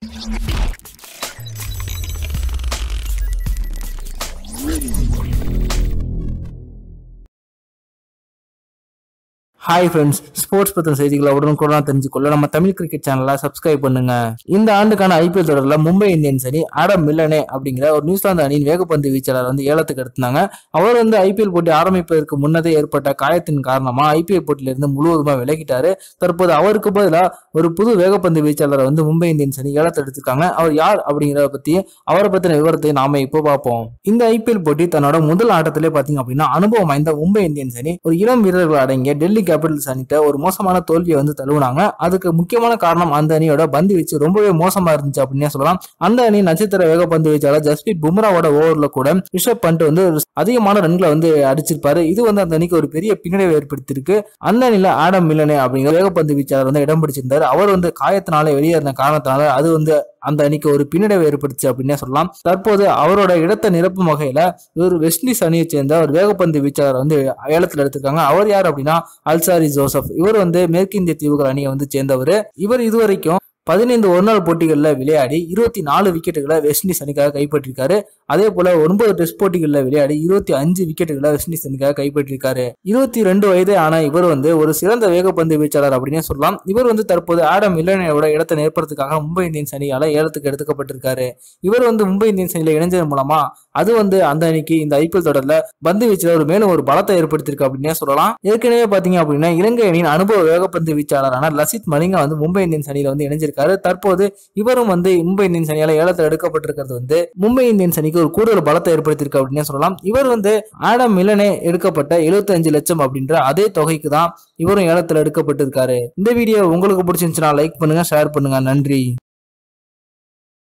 Hi friends, sports பத்தின செய்திகளை உடனுக்குடன் தெரிஞ்சுக்கொள்ள நம்ம தமிழ் கிரிக்கெட் சேனலை சப்ஸ்கிரைப் பண்ணுங்க. இந்த ஆண்டுக்கான ஐபிஎல் தொடரில் மும்பை இந்தியன்ஸ் அணி ஆடம் மில்லனே அப்படிங்கிற ஒரு நியூசிலாந்து அணியின் வேகப்பந்து வீச்சாளர் ஏலத்துக்கு எடுத்தாங்க. அவர் ஐபிஎல் போட்டி ஆரம்பிப்பதற்கு முன்னதே ஏற்பட்ட காயத்தின் காரணமா ஐபிஎல் போட்டியிலிருந்து முழுவதுமா விலகிட்டாரு. தற்போது அவருக்கு பதிலாக ஒரு புது வேகப்பந்து வீச்சாளர் மும்பை இந்தியன்ஸ் அணி ஏலத்தை எடுத்திருக்காங்க. அவர் யார் அப்படிங்கிறத பத்தி அவரை பத்தின விவரத்தை நாம இப்போ பார்ப்போம். இந்த ஐபிஎல் போட்டி தன்னோட முதல் ஆட்டத்திலே பாத்தீங்க அப்படின்னா அனுபவம் வாய்ந்த மும்பை இந்தியன்ஸ் அணி ஒரு இளம் வீரர்கள் அடங்கிய டெல்லி கேபிட்டல்ஸ் அணிட்ட ஒரு மோசமான தோல்வியை தழுவினாங்க. அதுக்கு முக்கியமான காரணம் அந்த அணியோட பந்து வீச்சு ரொம்பவே மோசமா இருந்துச்சு அப்படின்னே சொல்லலாம். அந்த அணி நட்சத்திர வேகப்பந்து வீச்சாளர் ஜஸ்பிரீத் பும்ராவோட ஓவர்ல கூட ரிஷப் பண்ட் அதிகமான ரன்களை அடிச்சிருப்பாரு. இது அந்த அணிக்கு ஒரு பெரிய பின்னடைவை ஏற்படுத்தியிருக்கு. அந்த அணியில ஆடம் மில்லனே அப்படிங்கிற வேகப்பந்து வீச்சாளர் இடம் பிடிச்சிருந்தாரு. அவர் காயத்தினால வெளியேறின காரணத்தினால அது அந்த அணிக்கு ஒரு பின்னடைவை ஏற்படுச்சு அப்படின்னே சொல்லலாம். தற்போது அவரோட இடத்தை நிரப்பும் வகையில ஒரு வெஸ்ட் இண்டீஸ் அணியை சேர்ந்த ஒரு வேகப்பந்து வீச்சாளர் ஏலத்தில் எடுத்திருக்காங்க. அவர் யார் அப்படின்னா அல்சாரி ஜோசப். இவர் மேற்கு இந்திய தீவுகள் அணியை சேர்ந்தவர். இவர் இதுவரைக்கும் 15 ஒருநாள் போட்டிகளில் விளையாடி 24 விக்கெட்டுகளை வெஸ்ட் இண்டீஸ் அணிக்காக கைப்பற்றிருக்காரு. அதே போல 9 டெஸ்ட் போட்டிகளில் விளையாடி 25 விக்கெட்டுகளை வெஸ்ட் இண்டீஸ் அணிக்காக கைப்பற்றிருக்காரு. 22 வயதே ஆன இவர் ஒரு சிறந்த வேகப்பந்து வீச்சாளர் அப்படின்னே சொல்லலாம். இவர் தற்போது ஆடம் மில்லனேயோட இடத்தை நிரப்புறதுக்காக மும்பை இந்தியன்ஸ் அணியால ஏலத்துக்கு எடுக்கப்பட்டிருக்காரு. இவர் மும்பை இந்தியன்ஸ் அணியில இணைஞ்சதன் மூலமா அது அந்த அணிக்கு இந்த ஐபிஎல் தொடர்ல பந்து வீச்சில் மேலும் ஒரு பலத்தை ஏற்படுத்தியிருக்கு அப்படின்னே சொல்லலாம். ஏற்கனவே பாத்தீங்க அப்படின்னா இலங்கை அணியின் அனுபவ வேகப்பந்து வீச்சாளரான லசித் மலிங்கா மும்பை இந்தியன்ஸ் அணியில இணைஞ்சிருக்காரு. தற்போது இவரும் மும்பை இந்தியன்ஸ் அணியால ஏலத்தில் எடுக்கப்பட்டிருக்கிறது மும்பை இந்தியன்ஸ் அணிக்கு ஒரு கூடுதல் பலத்தை ஏற்படுத்தியிருக்கு அப்படின்னு சொல்லலாம். இவர் ஆடம் மில்லனே எடுக்கப்பட்ட 75 லட்சம் அப்படின்ற அதே தொகைக்கு தான் இவரும் ஏலத்தில் எடுக்கப்பட்டிருக்காரு. இந்த வீடியோ உங்களுக்கு பிடிச்சிருந்துச்சுன்னா லைக் பண்ணுங்க, ஷேர் பண்ணுங்க. நன்றி.